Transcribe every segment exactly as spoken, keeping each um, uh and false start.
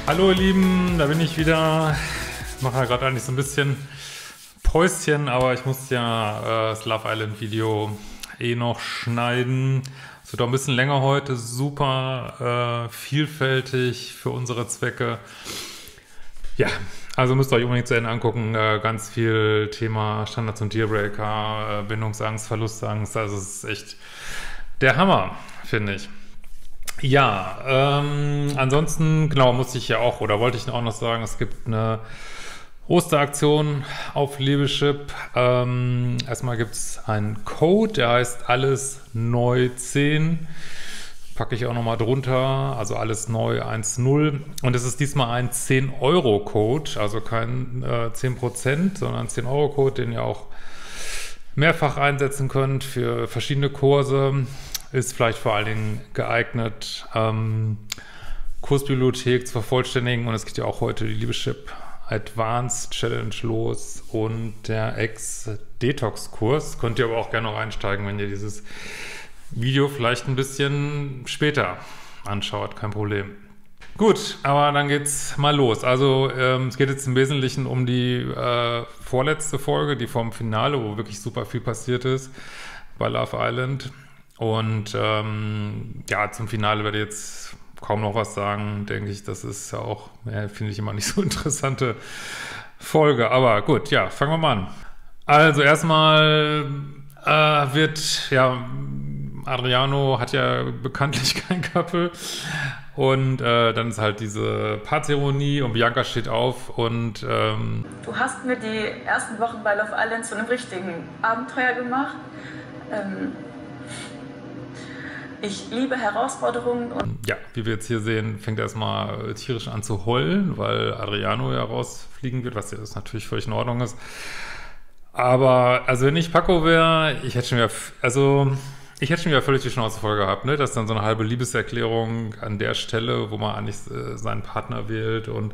Hallo ihr Lieben, da bin ich wieder. Ich mache ja gerade eigentlich so ein bisschen Päuschen, aber ich muss ja äh, das Love Island Video eh noch schneiden. Es wird auch ein bisschen länger heute, super äh, vielfältig für unsere Zwecke. Ja, also müsst ihr euch unbedingt zu Ende angucken. Äh, ganz viel Thema Standards und Dealbreaker, äh, Bindungsangst, Verlustangst. Also es ist echt der Hammer, finde ich. Ja, ähm, ansonsten, genau, musste ich ja auch, oder wollte ich auch noch sagen, es gibt eine Osteraktion auf Liebeschip. Ähm, erstmal gibt es einen Code, der heißt alles neu zehn. Packe ich auch nochmal drunter, also alles neu eins null. Und es ist diesmal ein zehn Euro Code, also kein äh, zehn Prozent, sondern zehn Euro Code, den ihr auch mehrfach einsetzen könnt für verschiedene Kurse. Ist vielleicht vor allen Dingen geeignet, ähm, Kursbibliothek zu vervollständigen. Und es geht ja auch heute die Liebeschip Advanced Challenge los und der Ex-Detox-Kurs. Könnt ihr aber auch gerne noch einsteigen, wenn ihr dieses Video vielleicht ein bisschen später anschaut. Kein Problem. Gut, aber dann geht's mal los. Also ähm, es geht jetzt im Wesentlichen um die äh, vorletzte Folge, die vom Finale, wo wirklich super viel passiert ist bei Love Island. Und ähm, ja, zum Finale werde ich jetzt kaum noch was sagen, denke ich. Das ist ja auch, ja, finde ich immer nicht so interessante Folge. Aber gut, ja, fangen wir mal an. Also erstmal äh, wird, ja, Adriano hat ja bekanntlich kein Couple. Und äh, dann ist halt diese Paarzeremonie und Bianca steht auf und ähm, du hast mir die ersten Wochen bei Love Island zu einem richtigen Abenteuer gemacht. Ähm, Ich liebe Herausforderungen. Und ja, wie wir jetzt hier sehen, fängt er erstmal tierisch an zu heulen, weil Adriano ja rausfliegen wird, was ja das natürlich völlig in Ordnung ist. Aber, also wenn ich Paco wäre, ich hätte schon wieder, also ich hätte schon wieder völlig die Schnauze voll gehabt, ne? Das ist dann so eine halbe Liebeserklärung an der Stelle, wo man eigentlich äh, seinen Partner wählt und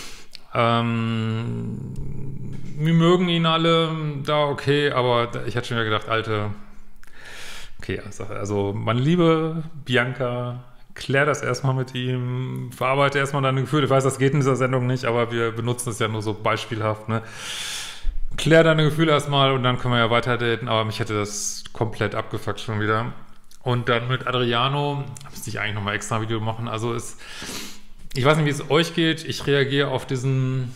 ähm, wir mögen ihn alle da, okay, aber ich hätte schon wieder gedacht, Alte, okay, also meine liebe Bianca, klär das erstmal mit ihm, verarbeite erstmal deine Gefühle. Ich weiß, das geht in dieser Sendung nicht, aber wir benutzen es ja nur so beispielhaft, ne? Klär deine Gefühle erstmal und dann können wir ja weiter daten, aber mich hätte das komplett abgefuckt schon wieder. Und dann mit Adriano, müsste ich eigentlich nochmal extra ein Video machen, also ist, ich weiß nicht, wie es euch geht, ich reagiere auf diesen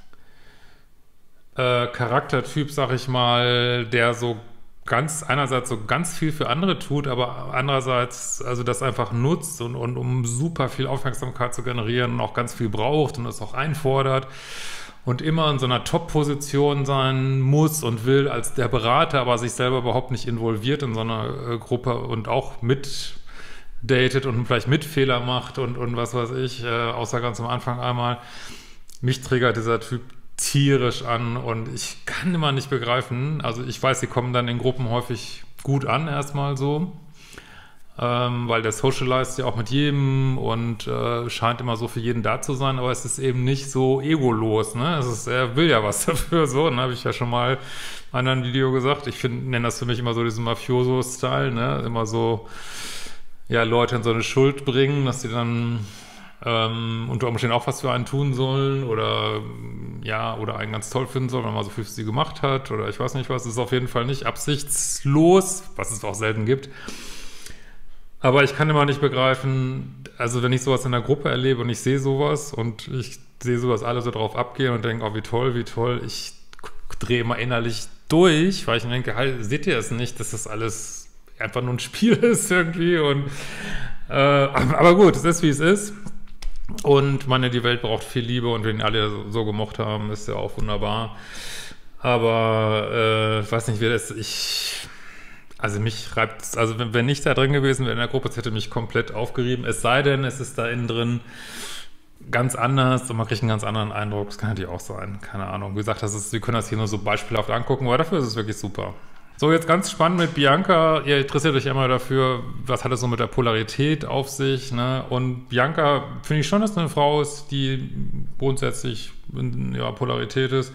äh, Charaktertyp, sag ich mal, der so ganz, einerseits so ganz viel für andere tut, aber andererseits also das einfach nutzt und, und um super viel Aufmerksamkeit zu generieren und auch ganz viel braucht und das auch einfordert und immer in so einer Top-Position sein muss und will als der Berater, aber sich selber überhaupt nicht involviert in so einer äh, Gruppe und auch mit datet und vielleicht mit Fehler macht und, und was weiß ich, äh, außer ganz am Anfang einmal. Mich triggert dieser Typ tierisch an und ich kann immer nicht begreifen, also ich weiß, sie kommen dann in Gruppen häufig gut an erstmal so, ähm, weil der socialized ja auch mit jedem und äh, scheint immer so für jeden da zu sein, aber es ist eben nicht so egolos, ne, es ist, er will ja was dafür, so, ne, habe ich ja schon mal in einem Video gesagt, ich finde, nenne das für mich immer so diesen Mafioso-Style, ne, immer so, ja, Leute in so eine Schuld bringen, dass sie dann Ähm, unter Umständen auch was für einen tun sollen oder ja, oder einen ganz toll finden sollen, wenn man so viel für sie gemacht hat oder ich weiß nicht was, es ist auf jeden Fall nicht absichtslos, was es auch selten gibt. Aber ich kann immer nicht begreifen, also wenn ich sowas in der Gruppe erlebe und ich sehe sowas und ich sehe sowas alle so drauf abgehen und denke, oh wie toll, wie toll, ich drehe immer innerlich durch, weil ich mir denke, halt, seht ihr es nicht, dass das alles einfach nur ein Spiel ist irgendwie und äh, aber gut, es ist wie es ist. Und meine, die Welt braucht viel Liebe und wenn alle so, so gemocht haben, ist ja auch wunderbar. Aber äh, ich weiß nicht, wie das, ich, also mich reibt, also wenn, wenn ich da drin gewesen wäre in der Gruppe, es hätte mich komplett aufgerieben. Es sei denn, es ist da innen drin ganz anders und man kriegt einen ganz anderen Eindruck. Das kann natürlich auch sein, keine Ahnung. Wie gesagt, das ist, wir können das hier nur so beispielhaft angucken, aber dafür ist es wirklich super. So, jetzt ganz spannend mit Bianca. Ihr interessiert euch immer dafür, was hat es so mit der Polarität auf sich, ne? Und Bianca finde ich schon, dass eine Frau ist, die grundsätzlich in ihrer Polarität ist.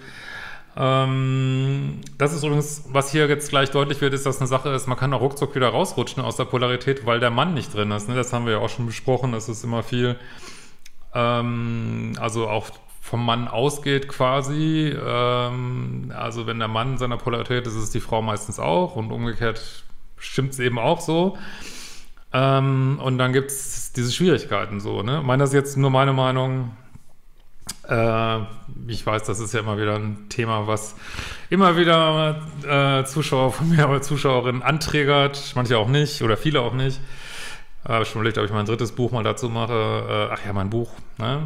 Ähm, das ist übrigens, was hier jetzt gleich deutlich wird, ist, dass eine Sache ist, man kann auch ruckzuck wieder rausrutschen aus der Polarität, weil der Mann nicht drin ist, ne? Das haben wir ja auch schon besprochen, das ist immer viel ähm, also auch vom Mann ausgeht quasi. Ähm, also wenn der Mann seiner Polarität ist, ist es die Frau meistens auch und umgekehrt stimmt es eben auch so. Ähm, und dann gibt es diese Schwierigkeiten so, ne? Ich meine, das ist jetzt nur meine Meinung. Äh, ich weiß, das ist ja immer wieder ein Thema, was immer wieder äh, Zuschauer von mir oder Zuschauerinnen anträgert, manche auch nicht oder viele auch nicht. Äh, hab ich schon überlegt, ob ich mein drittes Buch mal dazu mache. Äh, ach ja, mein Buch, ne?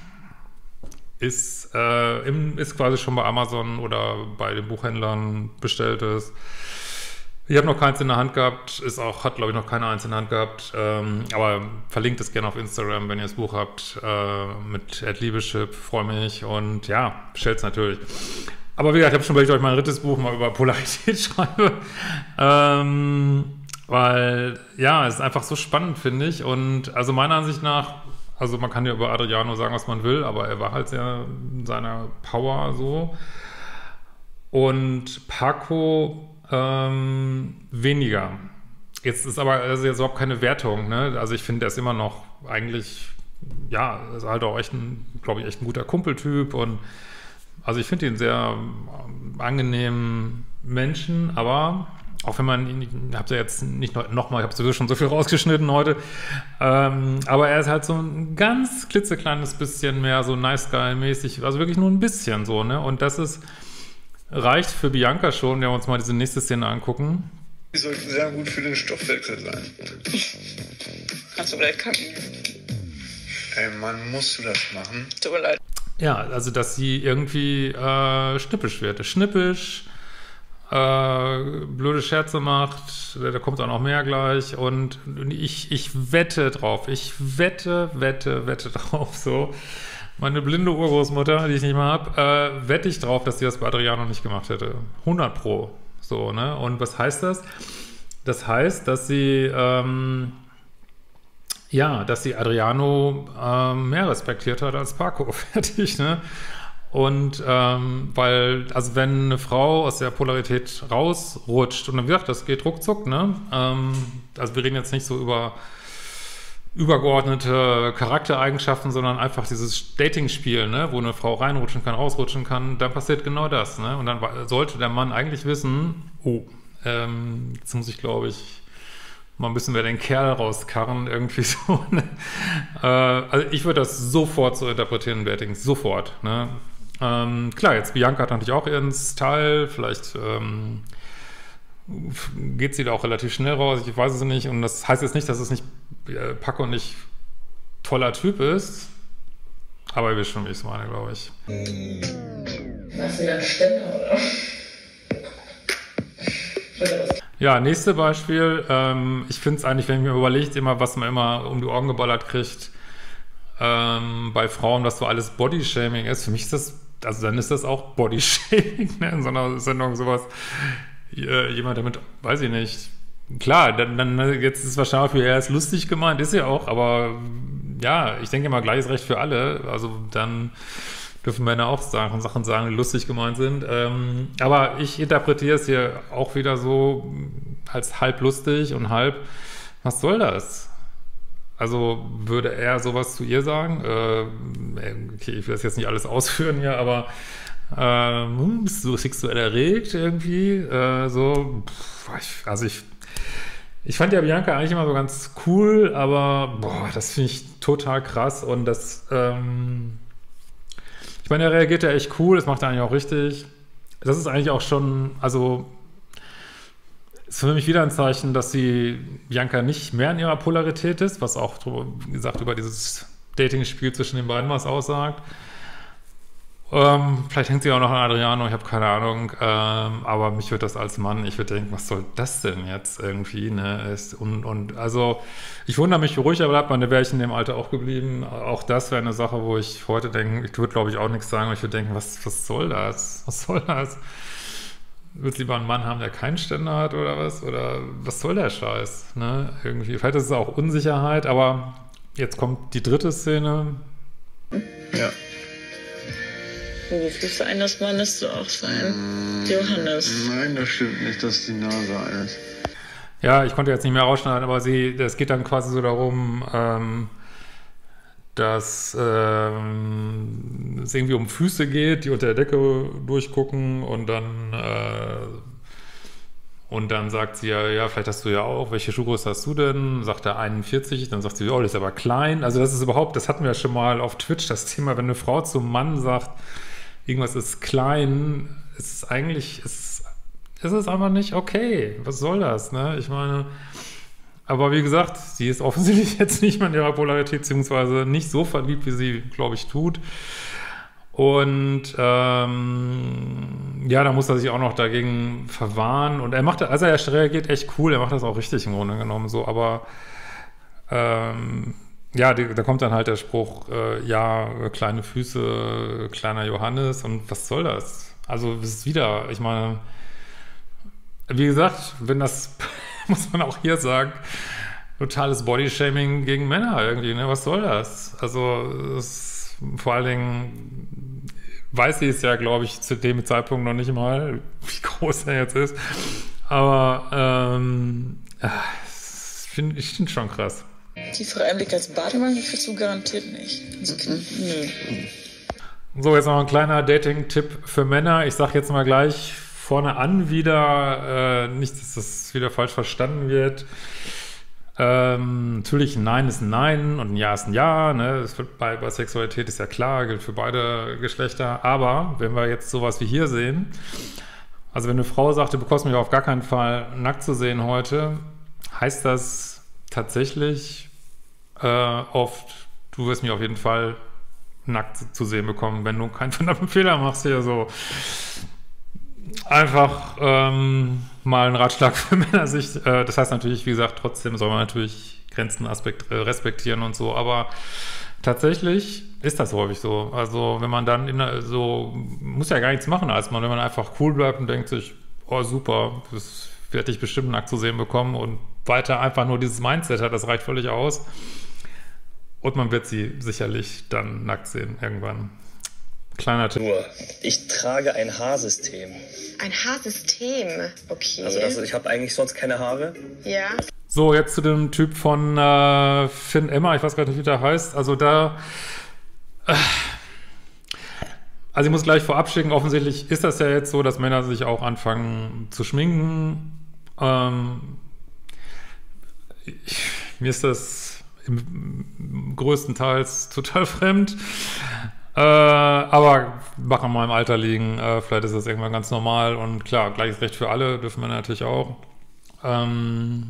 Ist, äh, im, ist quasi schon bei Amazon oder bei den Buchhändlern bestellt ist. Ich habe noch keins in der Hand gehabt, ist auch, hat glaube ich noch keine eins in der Hand gehabt, ähm, aber verlinkt es gerne auf Instagram, wenn ihr das Buch habt, äh, mit @liebeschip, freue mich und ja, bestellt es natürlich. Aber wie gesagt, ich habe schon überlegt, ob ich mein drittes Buch mal über Polarität schreibe, ähm, weil ja, es ist einfach so spannend, finde ich, und also meiner Ansicht nach, also man kann ja über Adriano sagen, was man will, aber er war halt sehr in seiner Power so und Paco Ähm, weniger. Jetzt ist aber also jetzt überhaupt keine Wertung, ne? Also ich finde, der ist immer noch eigentlich, ja, ist halt auch echt ein, glaube ich, echt ein guter Kumpeltyp und also ich finde ihn sehr ähm, angenehmen Menschen, aber auch wenn man ihn, ich habe ja jetzt nicht noch, noch mal, ich habe sowieso schon so viel rausgeschnitten heute, ähm, aber er ist halt so ein ganz klitzekleines bisschen mehr so Nice Guy-mäßig, also wirklich nur ein bisschen so, ne? Und das ist reicht für Bianca schon, wenn wir uns mal diese nächste Szene angucken. Die sollten sehr gut für den Stoffwechsel sein. Kannst du vielleicht kacken? Ey Mann, musst du das machen? Tut mir leid. Ja, also dass sie irgendwie äh, schnippisch wird. Schnippisch, äh, blöde Scherze macht, da kommt auch noch mehr gleich und ich, ich wette drauf, ich wette, wette, wette drauf, so. Meine blinde Urgroßmutter, die ich nicht mehr habe, äh, wette ich drauf, dass sie das bei Adriano nicht gemacht hätte. hundert Pro. So, ne? Und was heißt das? Das heißt, dass sie, ähm, ja, dass sie Adriano ähm, mehr respektiert hat als Paco. Fertig, ne? Und, ähm, weil, also wenn eine Frau aus der Polarität rausrutscht, und dann, wie gesagt, das geht ruckzuck, ne? Ähm, also wir reden jetzt nicht so über übergeordnete Charaktereigenschaften, sondern einfach dieses Dating-Spiel, ne, wo eine Frau reinrutschen kann, rausrutschen kann, dann passiert genau das, ne, und dann sollte der Mann eigentlich wissen, oh, ähm, jetzt muss ich, glaube ich, mal ein bisschen mehr den Kerl rauskarren, irgendwie so, ne? äh, also ich würde das sofort so interpretieren im Dating, sofort, ne, ähm, klar, jetzt Bianca hat natürlich auch ihren Style, vielleicht, ähm, geht sie da auch relativ schnell raus, ich weiß es nicht. Und das heißt jetzt nicht, dass es nicht äh, Paco nicht toller Typ ist, aber ihr wisst schon, wie ich es meine, glaube ich. Machst du wieder einen Ständer, oder? Ja, nächste Beispiel. Ähm, ich finde es eigentlich, wenn ich mir überlegt, immer, was man immer um die Ohren geballert kriegt, ähm, bei Frauen, was so alles Bodyshaming ist. Für mich ist das, also dann ist das auch Bodyshaming, ne? In so einer Sendung sowas. Jemand damit, weiß ich nicht. Klar, dann, dann jetzt ist es wahrscheinlich für er ist lustig gemeint, ist ja auch, aber ja, ich denke immer, gleiches Recht für alle. Also dann dürfen Männer auch sagen, Sachen sagen, die lustig gemeint sind. Ähm, aber ich interpretiere es hier auch wieder so als halb lustig und halb, was soll das? Also würde er sowas zu ihr sagen? Äh, okay, ich will das jetzt nicht alles ausführen hier, aber Ähm, bist du sexuell erregt irgendwie? Äh, so, pff, ich, also ich, ich fand ja Bianca eigentlich immer so ganz cool, aber boah, das finde ich total krass und das, ähm, ich meine, er reagiert ja echt cool, das macht er eigentlich auch richtig. Das ist eigentlich auch schon, also, ist für mich wieder ein Zeichen, dass sie Bianca nicht mehr in ihrer Polarität ist, was auch, wie gesagt, über dieses Dating-Spiel zwischen den beiden was aussagt. Ähm, vielleicht hängt sie auch noch an Adriano, ich habe keine Ahnung, ähm, aber mich wird das als Mann, ich würde denken, was soll das denn jetzt irgendwie, ne, ist, und, und, also, ich wundere mich, wie ruhig er bleibt, meine wäre ich in dem Alter auch geblieben, auch das wäre eine Sache, wo ich heute denke, ich würde, glaube ich, auch nichts sagen, aber ich würde denken, was, was soll das, was soll das, würdest lieber einen Mann haben, der keinen Ständer hat, oder was, oder was soll der Scheiß, ne, irgendwie, vielleicht ist es auch Unsicherheit, aber jetzt kommt die dritte Szene. Ja. Wie fühlst du eines Mannes du auch sein? Mm, Johannes. Nein, das stimmt nicht, dass die Nase ein ist. Ja, ich konnte jetzt nicht mehr rausschneiden, aber sie, es geht dann quasi so darum, ähm, dass ähm, es irgendwie um Füße geht, die unter der Decke durchgucken und dann äh, und dann sagt sie ja, ja, vielleicht hast du ja auch, welche Schuhgröße hast du denn? Sagt er einundvierzig, dann sagt sie, oh, das ist aber klein. Also das ist überhaupt, das hatten wir ja schon mal auf Twitch, das Thema, wenn eine Frau zum Mann sagt, irgendwas ist klein, ist es eigentlich, ist, ist es einfach nicht okay. Was soll das, ne? Ich meine, aber wie gesagt, sie ist offensichtlich jetzt nicht mehr in ihrer Polarität, beziehungsweise nicht so verliebt, wie sie, glaube ich, tut. Und ähm, ja, da muss er sich auch noch dagegen verwahren. Und er macht, also er reagiert echt cool, er macht das auch richtig im Grunde genommen so, aber ähm, ja, die, da kommt dann halt der Spruch, äh, ja, kleine Füße, kleiner Johannes, und was soll das? Also es ist wieder, ich meine, wie gesagt, wenn das, muss man auch hier sagen, totales Bodyshaming gegen Männer irgendwie, ne? Was soll das? Also es vor allen Dingen weiß sie es ja, glaube ich, zu dem Zeitpunkt noch nicht mal, wie groß er jetzt ist. Aber ähm, ich finde ich find schon krass. Tieferer Einblick als Badewanne kriegst du garantiert nicht. Also, nö. So, jetzt noch ein kleiner Dating-Tipp für Männer. Ich sage jetzt mal gleich vorne an wieder, äh, nicht, dass das wieder falsch verstanden wird. Ähm, natürlich ein Nein ist ein Nein und ein Ja ist ein Ja, ne? Das wird bei, bei Sexualität ist ja klar, gilt für beide Geschlechter, aber wenn wir jetzt sowas wie hier sehen, also wenn eine Frau sagt, du bekommst mich auf gar keinen Fall nackt zu sehen heute, heißt das tatsächlich äh, oft, du wirst mich auf jeden Fall nackt zu sehen bekommen, wenn du keinen verdammten Fehler machst hier so. Einfach ähm, mal ein Ratschlag für Männersicht. Äh, das heißt natürlich, wie gesagt, trotzdem soll man natürlich Grenzen aspekt, äh, respektieren und so, aber tatsächlich ist das häufig so. Also wenn man dann in, so, muss ja gar nichts machen, als man, wenn man einfach cool bleibt und denkt sich, oh super, das werde ich bestimmt nackt zu sehen bekommen und weiter einfach nur dieses Mindset hat, das reicht völlig aus. Und man wird sie sicherlich dann nackt sehen irgendwann. Kleiner Tipp. Nur, ich trage ein Haarsystem. Ein Haarsystem, okay. Also das, ich habe eigentlich sonst keine Haare. Ja. So, jetzt zu dem Typ von äh, Finn Emma, ich weiß gar nicht, wie der heißt. Also da, äh, also ich muss gleich vorab schicken, offensichtlich ist das ja jetzt so, dass Männer sich auch anfangen zu schminken. Ähm, ich, mir ist das im, größtenteils total fremd. Äh, aber machen mal im Alter liegen, äh, vielleicht ist das irgendwann ganz normal und klar, gleiches Recht für alle dürfen wir natürlich auch. Ähm,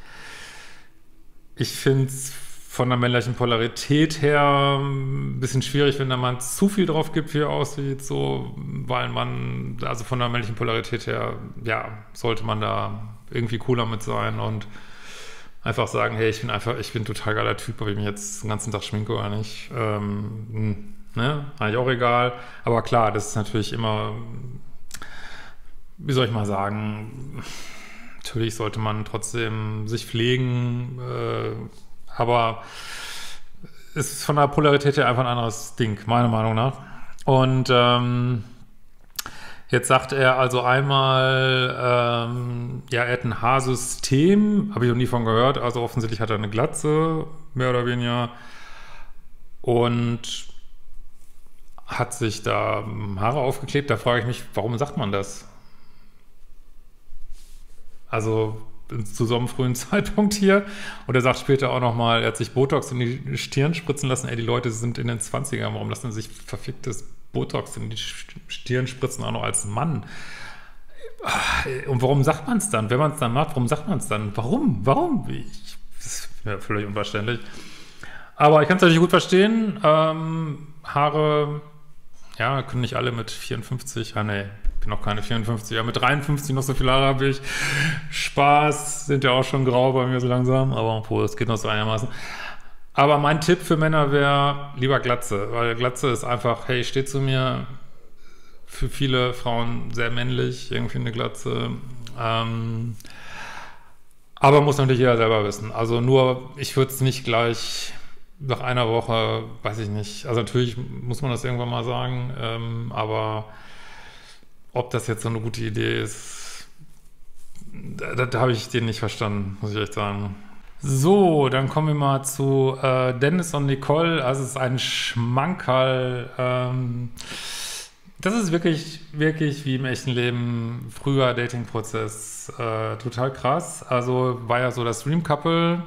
ich finde es von der männlichen Polarität her ein bisschen schwierig, wenn der Mann zu viel drauf gibt, wie er aussieht, so, weil man, also von der männlichen Polarität her, ja, sollte man da irgendwie cooler mit sein und einfach sagen, hey, ich bin einfach, ich bin ein total geiler Typ, ob ich mich jetzt den ganzen Tag schminke oder nicht. Ähm, Ne? Eigentlich auch egal. Aber klar, das ist natürlich immer, wie soll ich mal sagen, natürlich sollte man trotzdem sich pflegen, äh, aber es ist von der Polarität her einfach ein anderes Ding, meiner Meinung nach. Und ähm, jetzt sagt er also einmal, ähm, ja, er hat ein Haarsystem, habe ich noch nie von gehört, also offensichtlich hat er eine Glatze, mehr oder weniger, und hat sich da Haare aufgeklebt. Da frage ich mich, warum sagt man das? Also zu so einem frühen Zeitpunkt hier. Und er sagt später auch nochmal, er hat sich Botox in die Stirn spritzen lassen. Ey, die Leute sind in den zwanzigern. Warum lassen sie sich verficktes Botox in die Stirn spritzen, auch noch als Mann? Und warum sagt man es dann? Wenn man es dann macht, warum sagt man es dann? Warum? Warum? Ich, das ist ja völlig unverständlich. Aber ich kann es natürlich gut verstehen. Ähm, Haare... Ja, können nicht alle mit vierundfünfzig, ah ne, bin noch keine vierundfünfzig, ja, mit dreiundfünfzig noch so viele Haare habe ich. Spaß, sind ja auch schon grau bei mir so langsam, aber obwohl, es geht noch so einigermaßen. Aber mein Tipp für Männer wäre lieber Glatze, weil Glatze ist einfach, hey, steht zu mir, für viele Frauen sehr männlich, irgendwie eine Glatze. Ähm, aber muss natürlich jeder selber wissen. Also nur, ich würde es nicht gleich... nach einer Woche, weiß ich nicht, also natürlich muss man das irgendwann mal sagen, ähm, aber ob das jetzt so eine gute Idee ist, da, da habe ich den nicht verstanden, muss ich echt sagen. So, dann kommen wir mal zu äh, Dennis und Nicole. Also es ist ein Schmankerl. Ähm, das ist wirklich, wirklich wie im echten Leben früher Dating-Prozess. Äh, total krass. Also war ja so das Dream-Couple.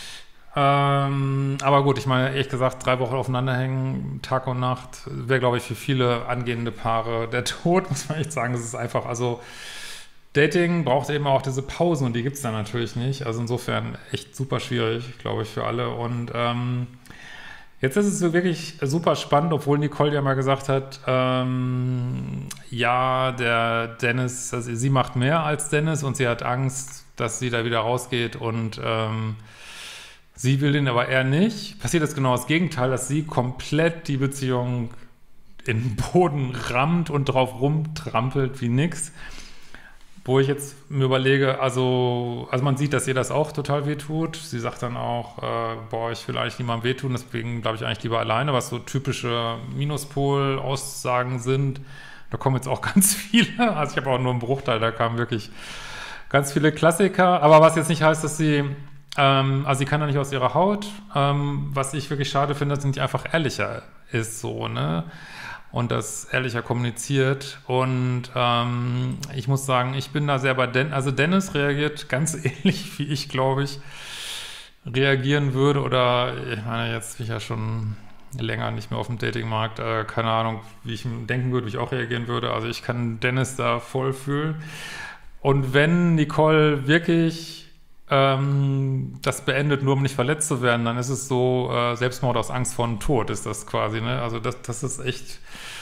Ähm, aber gut, ich meine, ehrlich gesagt, drei Wochen aufeinander hängen, Tag und Nacht, wäre, glaube ich, für viele angehende Paare der Tod, muss man echt sagen. Das ist einfach, also Dating braucht eben auch diese Pausen und die gibt es dann natürlich nicht. Also insofern echt super schwierig, glaube ich, für alle. Und ähm, jetzt ist es so wirklich super spannend, obwohl Nicole ja mal gesagt hat, ähm, ja, der Dennis, also sie macht mehr als Dennis und sie hat Angst, dass sie da wieder rausgeht und ähm, sie will den aber eher nicht. Passiert jetzt genau das Gegenteil, dass sie komplett die Beziehung in den Boden rammt und drauf rumtrampelt wie nix. Wo ich jetzt mir überlege, also, also man sieht, dass ihr das auch total wehtut. Sie sagt dann auch, äh, boah, ich will eigentlich niemandem wehtun, deswegen bleibe ich eigentlich lieber alleine, was so typische Minuspol-Aussagen sind. Da kommen jetzt auch ganz viele. Also ich habe auch nur einen Bruchteil, da kamen wirklich ganz viele Klassiker. Aber was jetzt nicht heißt, dass sie Ähm, also sie kann da nicht aus ihrer Haut. Ähm, was ich wirklich schade finde, dass sie nicht einfach ehrlicher ist, so, ne? Und das ehrlicher kommuniziert. Und ähm, ich muss sagen, ich bin da sehr bei Dennis. Also Dennis reagiert ganz ähnlich, wie ich, glaube ich, reagieren würde. Oder, ich meine, jetzt bin ich ja schon länger nicht mehr auf dem Datingmarkt. Äh, keine Ahnung, wie ich denken würde, wie ich auch reagieren würde. Also ich kann Dennis da voll fühlen. Und wenn Nicole wirklich Ähm, das beendet, nur um nicht verletzt zu werden, dann ist es so, äh, Selbstmord aus Angst vor dem Tod ist das quasi, ne? Also das, das ist echt,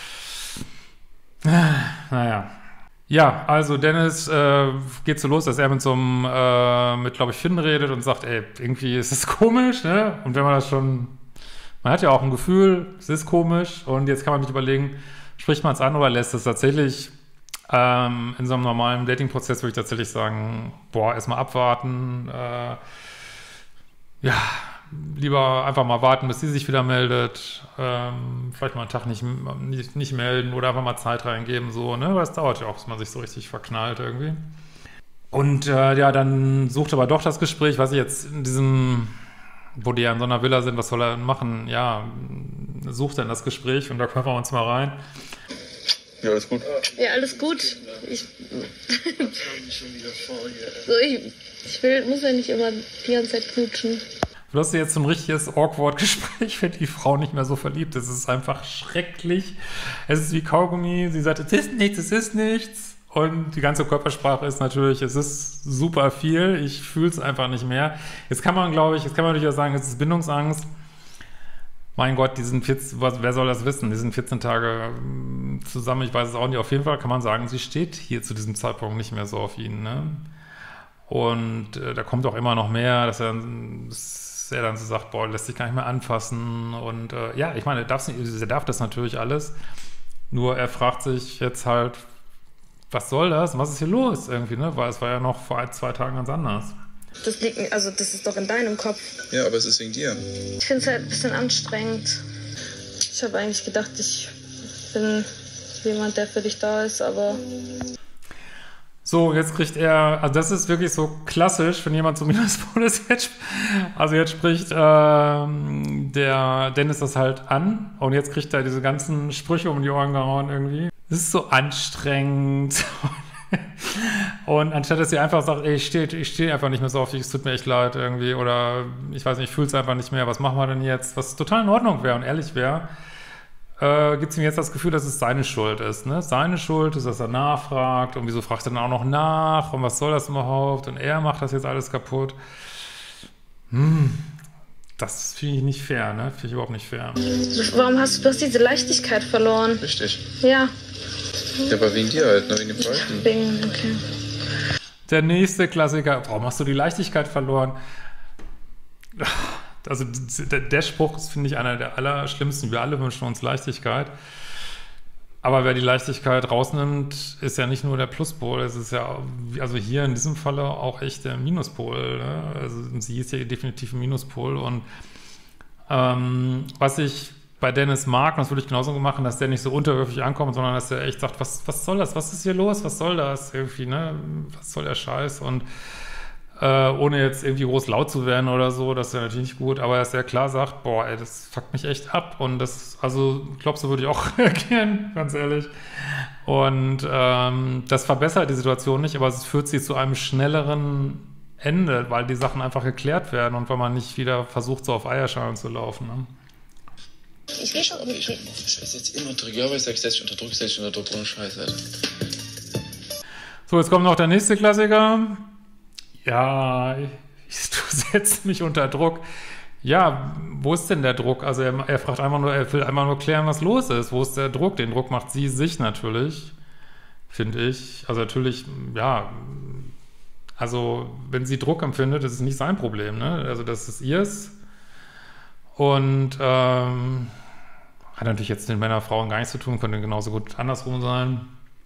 äh, naja. Ja, also Dennis äh, geht so los, dass er mit so einem, äh, mit, glaube ich, Finn redet und sagt, ey, irgendwie ist es komisch, ne? Und wenn man das schon, man hat ja auch ein Gefühl, es ist komisch und jetzt kann man sich überlegen, spricht man es an oder lässt es tatsächlich. Ähm, in so einem normalen Dating-Prozess würde ich tatsächlich sagen, boah, erstmal abwarten, äh, ja, lieber einfach mal warten, bis sie sich wieder meldet, ähm, vielleicht mal einen Tag nicht, nicht, nicht melden oder einfach mal Zeit reingeben, so, ne, weil es dauert ja auch, bis man sich so richtig verknallt irgendwie. Und äh, ja, dann sucht aber doch das Gespräch, was ich jetzt in diesem, wo die ja in so einer Villa sind, was soll er denn machen? Ja, sucht dann das Gespräch und da können wir uns mal rein. Ja, alles gut. Ja, alles gut. Ich, so, ich, ich will, muss ja nicht immer die ganze Zeit knutschen. Du hast jetzt so ein richtiges Awkward-Gespräch, wenn die Frau nicht mehr so verliebt ist. Es ist einfach schrecklich. Es ist wie Kaugummi. Sie sagt, es ist nichts, es ist nichts. Und die ganze Körpersprache ist natürlich, es ist super viel. Ich fühle es einfach nicht mehr. Jetzt kann man, glaube ich, jetzt kann man natürlich auch sagen, es ist Bindungsangst. Mein Gott, die sind vierzehn, was, wer soll das wissen? Die sind vierzehn Tage zusammen, ich weiß es auch nicht. Auf jeden Fall kann man sagen, sie steht hier zu diesem Zeitpunkt nicht mehr so auf ihn, ne? Und äh, da kommt auch immer noch mehr, dass er, dass er dann so sagt, boah, lässt sich gar nicht mehr anfassen. Und äh, ja, ich meine, er, darf's nicht, er darf das natürlich alles. Nur er fragt sich jetzt halt, was soll das? Und was ist hier los irgendwie, ne? Weil es war ja noch vor ein, zwei Tagen ganz anders. Das liegt, also das ist doch in deinem Kopf. Ja, aber es ist wegen dir. Ich finde es halt ein bisschen anstrengend. Ich habe eigentlich gedacht, ich bin jemand, der für dich da ist, aber... So, jetzt kriegt er, also das ist wirklich so klassisch, wenn jemand zu Minuspol ist, jetzt, also jetzt spricht ähm, der Dennis das halt an und jetzt kriegt er diese ganzen Sprüche um die Ohren gehauen irgendwie. Das ist so anstrengend. Und anstatt dass sie einfach sagt, ey, ich stehe ich steh einfach nicht mehr so auf dich, es tut mir echt leid irgendwie, oder ich weiß nicht, ich fühle es einfach nicht mehr, was machen wir denn jetzt? Was total in Ordnung wäre und ehrlich wäre, äh, gibt es ihm jetzt das Gefühl, dass es seine Schuld ist, ne? Seine Schuld ist, dass er nachfragt und wieso fragt er dann auch noch nach und was soll das überhaupt und er macht das jetzt alles kaputt. Hm, das finde ich nicht fair, ne? Finde ich überhaupt nicht fair. Warum hast du, du hast diese Leichtigkeit verloren? Richtig. Ja. Ja, aber wegen dir halt, ne? Wegen dem Verhalten. Wegen, okay. Der nächste Klassiker, warum hast du die Leichtigkeit verloren? Also der, der Spruch ist, finde ich, einer der allerschlimmsten. Wir alle wünschen uns Leichtigkeit. Aber wer die Leichtigkeit rausnimmt, ist ja nicht nur der Pluspol, es ist ja, also hier in diesem Falle auch echt der Minuspol, ne? Also sie ist ja definitiv ein Minuspol. Und ähm, was ich bei Dennis mag, und das würde ich genauso machen, dass der nicht so unterwürfig ankommt, sondern dass der echt sagt, was, was soll das, was ist hier los, was soll das irgendwie, ne, was soll der Scheiß? Und Äh, ohne jetzt irgendwie groß laut zu werden oder so, das ist ja natürlich nicht gut, aber dass er klar sagt, boah, ey, das fuckt mich echt ab und das, also, glaubst du, würde ich auch reagieren, ganz ehrlich. Und ähm, das verbessert die Situation nicht, aber es führt sie zu einem schnelleren Ende, weil die Sachen einfach geklärt werden und weil man nicht wieder versucht, so auf Eierschalen zu laufen. Ne? Ich will schon. Ich setze jetzt immer unter Druck. Ja, aber ich sag, ich setze dich unter Druck, ich setze dich unter Druck, ohne Scheiß, Alter. So, jetzt kommt noch der nächste Klassiker. Ja, ich, du setzt mich unter Druck. Ja, wo ist denn der Druck? Also er, er fragt einfach nur, er will einfach nur klären, was los ist. Wo ist der Druck? Den Druck macht sie sich natürlich, finde ich. Also natürlich, ja, also wenn sie Druck empfindet, das ist nicht sein Problem, ne? Also das ist ihrs. Und ähm, hat natürlich jetzt mit Männern, Frauen gar nichts zu tun, könnte genauso gut andersrum sein.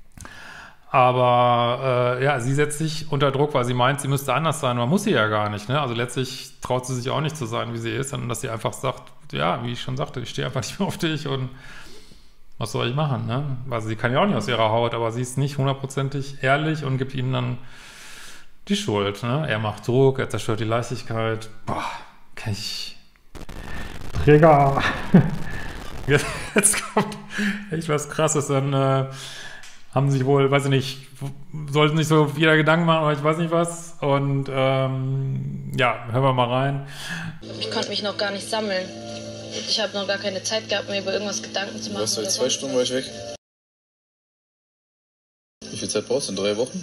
Aber äh, ja, sie setzt sich unter Druck, weil sie meint, sie müsste anders sein. Man muss sie ja gar nicht. Ne? Also letztlich traut sie sich auch nicht zu sein, wie sie ist, sondern dass sie einfach sagt, ja, wie ich schon sagte, ich stehe einfach nicht mehr auf dich und was soll ich machen? Ne? Also sie kann ja auch nicht aus ihrer Haut, aber sie ist nicht hundertprozentig ehrlich und gibt ihm dann die Schuld. Ne? Er macht Druck, er zerstört die Leichtigkeit. Boah, kann ich... Trigger! Jetzt, jetzt kommt echt was Krasses, dann... Äh, haben sich wohl, weiß ich nicht, sollten sich so wieder Gedanken machen, aber ich weiß nicht was. Und ähm, ja, hören wir mal rein. Ich konnte mich noch gar nicht sammeln. Ich habe noch gar keine Zeit gehabt, mir über irgendwas Gedanken zu machen. Was, seit zwei Stunden war ich weg. Wie viel Zeit brauchst du? In drei Wochen?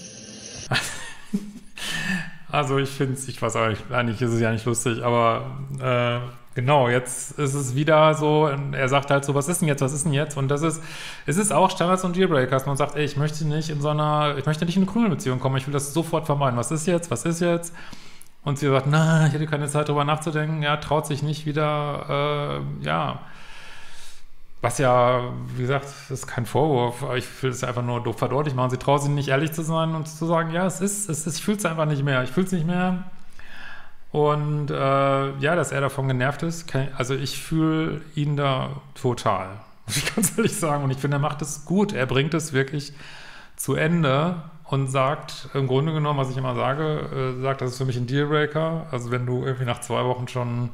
Also ich finde es, ich weiß auch nicht, eigentlich ist es ja nicht lustig, aber äh, genau, jetzt ist es wieder so, er sagt halt so, was ist denn jetzt, was ist denn jetzt? Und das ist, es ist auch Standards und Dealbreakers. Man sagt, ey, ich möchte nicht in so einer, ich möchte nicht in eine Krümelbeziehung kommen, ich will das sofort vermeiden. Was ist jetzt, was ist jetzt? Und sie sagt, na, ich hätte keine Zeit, darüber nachzudenken. Ja, traut sich nicht wieder, äh, ja, was ja, wie gesagt, ist kein Vorwurf, aber ich will es einfach nur doof verdeutlich machen. Sie traut sich nicht, ehrlich zu sein und zu sagen, ja, es ist, es ist, ich fühle es einfach nicht mehr, ich fühle es nicht mehr. Und äh, ja, dass er davon genervt ist, kann, also ich fühle ihn da total, muss ich ganz ehrlich sagen. Und ich finde, er macht es gut, er bringt es wirklich zu Ende und sagt, im Grunde genommen, was ich immer sage, äh, sagt, das ist für mich ein Dealbreaker. Also wenn du irgendwie nach zwei Wochen schon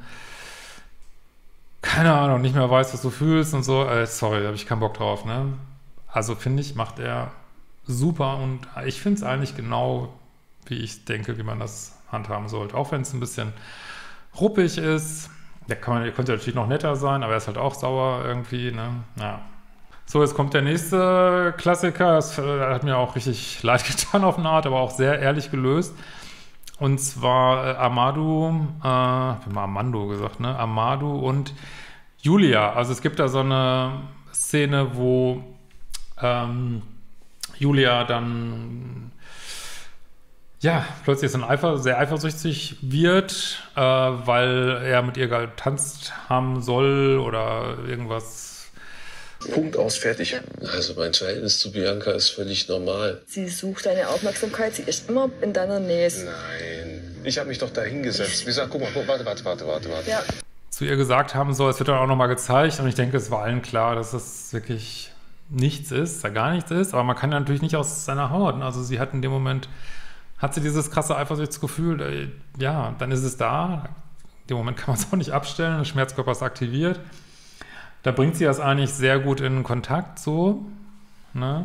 keine Ahnung, nicht mehr weißt, was du fühlst und so, äh, sorry, da habe ich keinen Bock drauf, ne? Also finde ich, macht er super und ich finde es eigentlich genau, wie ich denke, wie man das handhaben sollte. Auch wenn es ein bisschen ruppig ist, der, kann man, der könnte natürlich noch netter sein, aber er ist halt auch sauer irgendwie, ne? Ja. So, jetzt kommt der nächste Klassiker, das äh, hat mir auch richtig leid getan auf eine Art, aber auch sehr ehrlich gelöst. Und zwar äh, Amadou, äh, ich habe mal Armando gesagt, ne? Amadou und Julia. Also es gibt da so eine Szene, wo ähm, Julia dann ja plötzlich so eifer, sehr eifersüchtig wird, äh, weil er mit ihr getanzt haben soll oder irgendwas. Punkt aus, fertig. Also mein Verhältnis zu Bianca ist völlig normal. Sie sucht deine Aufmerksamkeit, sie ist immer in deiner Nähe. Nein, ich habe mich doch da hingesetzt. Wie gesagt, guck mal, guck, warte, warte, warte, warte, warte. Ja. Zu ihr gesagt haben soll, es wird dann auch nochmal gezeigt und ich denke, es war allen klar, dass es wirklich nichts ist, da gar nichts ist, aber man kann ja natürlich nicht aus seiner Haut. Also sie hat in dem Moment, hat sie dieses krasse Eifersuchtsgefühl, ja, dann ist es da. In dem Moment kann man es auch nicht abstellen, der Schmerzkörper ist aktiviert. Da bringt sie das eigentlich sehr gut in Kontakt, so, ne?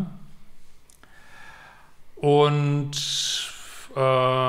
Und, äh,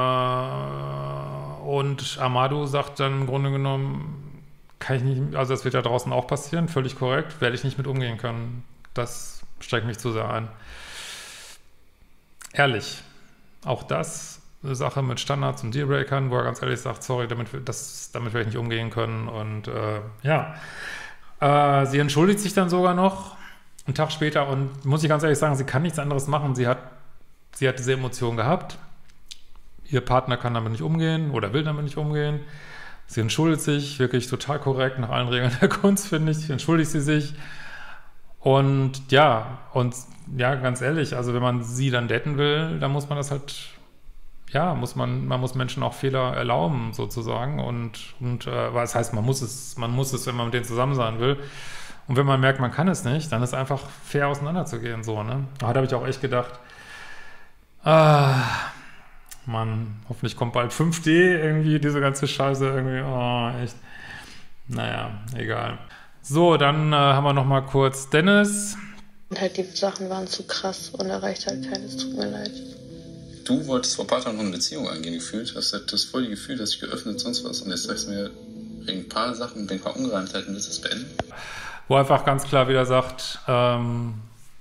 und Amadou sagt dann im Grunde genommen, kann ich nicht, also das wird ja draußen auch passieren, völlig korrekt, werde ich nicht mit umgehen können. Das strengt mich zu sehr ein. Ehrlich, auch das eine Sache mit Standards und Dealbreakern, wo er ganz ehrlich sagt, sorry, damit, das, damit werde ich nicht umgehen können und, äh, ja. Äh, sie entschuldigt sich dann sogar noch einen Tag später und muss ich ganz ehrlich sagen, sie kann nichts anderes machen. Sie hat, sie hat diese Emotion gehabt. Ihr Partner kann damit nicht umgehen oder will damit nicht umgehen. Sie entschuldigt sich, wirklich total korrekt, nach allen Regeln der Kunst, finde ich. Entschuldigt sie sich. Und ja, und ja, ganz ehrlich, also wenn man sie dann daten will, dann muss man das halt, ja, muss man, man muss Menschen auch Fehler erlauben, sozusagen. Und, und äh, was heißt, man muss es, man muss es, wenn man mit denen zusammen sein will. Und wenn man merkt, man kann es nicht, dann ist einfach fair auseinanderzugehen, so, ne? Da habe ich auch echt gedacht, ah, Mann, hoffentlich kommt bald fünf D irgendwie, diese ganze Scheiße irgendwie, oh, echt. Naja, egal. So, dann äh, haben wir noch mal kurz Dennis. Und halt die Sachen waren zu krass und er reicht halt keines, tut mir leid. Du wolltest vor ein paar Tagen noch eine Beziehung eingehen, gefühlt. Hast du das voll die Gefühl, dass ich geöffnet, sonst was. Und jetzt sagst du mir, wegen ein paar Sachen, wegen ein paar Ungereimtheiten, willst du es beenden? Wo er einfach ganz klar wieder sagt, ähm,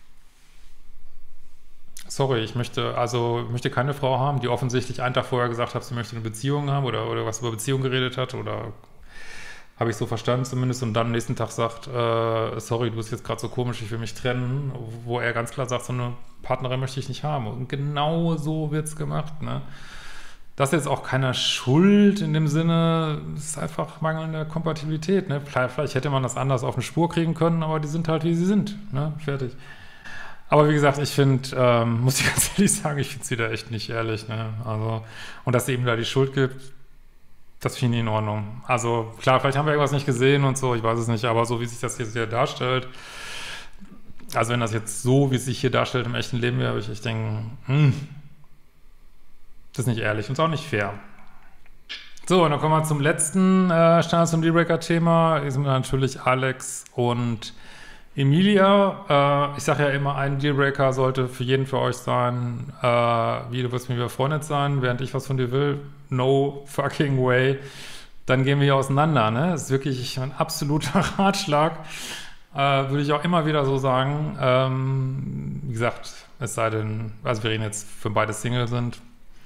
sorry, ich möchte, also ich möchte keine Frau haben, die offensichtlich einen Tag vorher gesagt hat, sie möchte eine Beziehung haben oder, oder was über Beziehung geredet hat oder habe ich so verstanden zumindest und dann am nächsten Tag sagt, äh, sorry, du bist jetzt gerade so komisch, ich will mich trennen, wo er ganz klar sagt, so eine Partnerin möchte ich nicht haben. Und genau so wird's gemacht, ne? Das ist jetzt auch keiner Schuld in dem Sinne, es ist einfach mangelnde Kompatibilität, ne? Vielleicht hätte man das anders auf eine Spur kriegen können, aber die sind halt, wie sie sind, ne? Fertig. Aber wie gesagt, ich finde, ähm, muss ich ganz ehrlich sagen, ich finde sie da echt nicht ehrlich, ne? Also, und dass sie ihm da die Schuld gibt, das finde ich in Ordnung. Also klar, vielleicht haben wir irgendwas nicht gesehen und so, ich weiß es nicht, aber so wie sich das jetzt hier darstellt, also wenn das jetzt so, wie es sich hier darstellt im echten Leben wäre, ich, ich denke, hm, das ist nicht ehrlich und ist auch nicht fair. So, und dann kommen wir zum letzten äh, Standards- und Dealbreaker-Thema. Hier sind natürlich Alex und Emilia. Äh, ich sage ja immer, ein Dealbreaker sollte für jeden für euch sein, äh, wie du wirst mit mir befreundet sein, während ich was von dir will. No fucking way. Dann gehen wir hier auseinander, ne? Das ist wirklich ein absoluter Ratschlag. Äh, würde ich auch immer wieder so sagen. Ähm, wie gesagt, es sei denn, also wir reden jetzt, für beide Single sind.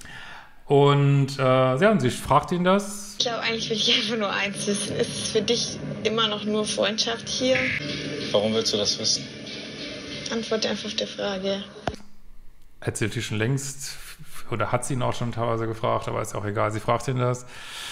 Und äh, ja, und sie fragt ihn das. Ich glaube, eigentlich will ich einfach nur eins wissen. Ist es für dich immer noch nur Freundschaft hier? Warum willst du das wissen? Antworte einfach auf die Frage. Erzählt sie schon längst, oder hat sie ihn auch schon teilweise gefragt, aber ist auch egal, sie fragt ihn das.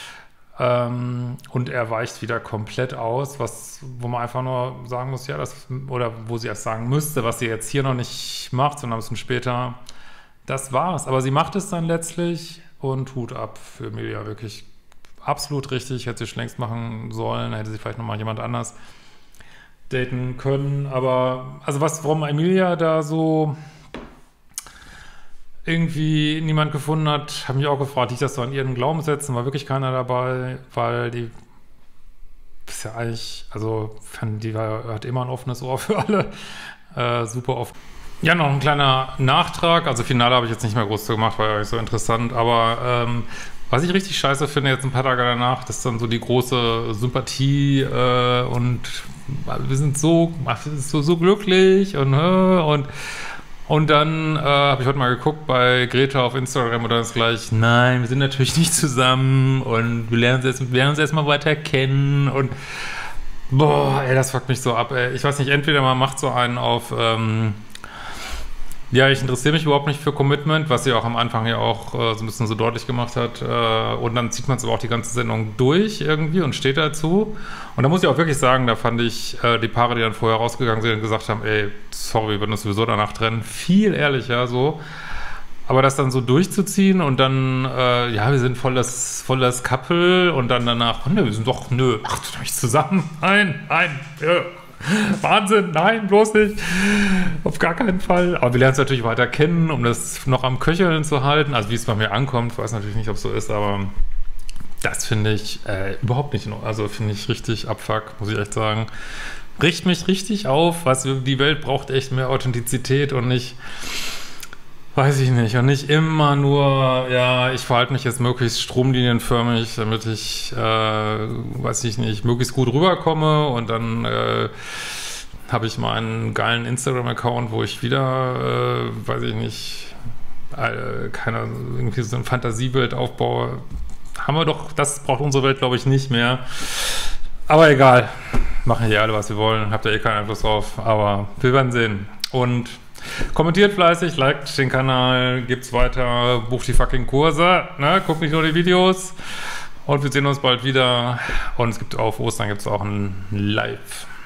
Ähm, und er weicht wieder komplett aus, was, wo man einfach nur sagen muss, ja, das, oder wo sie erst sagen müsste, was sie jetzt hier noch nicht macht, sondern ein bisschen später, das war's. Aber sie macht es dann letztlich und Hut ab für Emilia, wirklich absolut richtig, hätte sie schon längst machen sollen, hätte sie vielleicht nochmal jemand anders daten können, aber, also was, warum Emilia da so irgendwie niemand gefunden hat, habe mich auch gefragt, liegt das so an ihren Glaubenssätzen, war wirklich keiner dabei, weil die ist ja eigentlich, also die war, hat immer ein offenes Ohr für alle, äh, super oft. Ja, noch ein kleiner Nachtrag, also Finale habe ich jetzt nicht mehr groß zu gemacht, war ja nicht so interessant, aber ähm, was ich richtig scheiße finde, jetzt ein paar Tage danach, das ist dann so die große Sympathie äh, und wir sind so, so, so glücklich und, und Und dann äh, habe ich heute mal geguckt bei Greta auf Instagram und dann ist gleich, nein, wir sind natürlich nicht zusammen und wir lernen uns jetzt, wir lernen uns erstmal weiter kennen und boah, ey, das fuckt mich so ab, ey. Ich weiß nicht, entweder man macht so einen auf, ähm, ja, ich interessiere mich überhaupt nicht für Commitment, was sie auch am Anfang ja auch äh, so ein bisschen so deutlich gemacht hat. Äh, und dann zieht man es aber auch die ganze Sendung durch irgendwie und steht dazu. Und da muss ich auch wirklich sagen, da fand ich äh, die Paare, die dann vorher rausgegangen sind und gesagt haben, ey, sorry, wir würden uns sowieso danach trennen, viel ehrlicher so. Aber das dann so durchzuziehen und dann, äh, ja, wir sind voll das, voll das Couple und dann danach, oh, nö, wir sind doch, nö, ach, du doch nicht zusammen, nein, nein, ja. Wahnsinn, nein, bloß nicht. Auf gar keinen Fall. Aber wir lernen es natürlich weiter kennen, um das noch am Köcheln zu halten. Also wie es bei mir ankommt, weiß natürlich nicht, ob es so ist, aber das finde ich äh, überhaupt nicht. Also finde ich richtig abfuck, muss ich echt sagen. Richt mich richtig auf. Was, die Welt braucht echt mehr Authentizität und nicht, weiß ich nicht, und nicht immer nur, ja, ich verhalte mich jetzt möglichst stromlinienförmig, damit ich, äh, weiß ich nicht, möglichst gut rüberkomme und dann äh, habe ich mal einen geilen Instagram-Account, wo ich wieder, äh, weiß ich nicht, äh, keine, irgendwie so ein Fantasiebild aufbaue. Haben wir doch, das braucht unsere Welt, glaube ich, nicht mehr. Aber egal, machen hier alle, was sie wollen, habt ihr eh keinen Einfluss drauf, aber wir werden sehen. Und kommentiert fleißig, liked den Kanal, gibt's weiter, bucht die fucking Kurse, ne? Guckt nicht nur die Videos und wir sehen uns bald wieder und es gibt auf Ostern gibt's auch ein Live.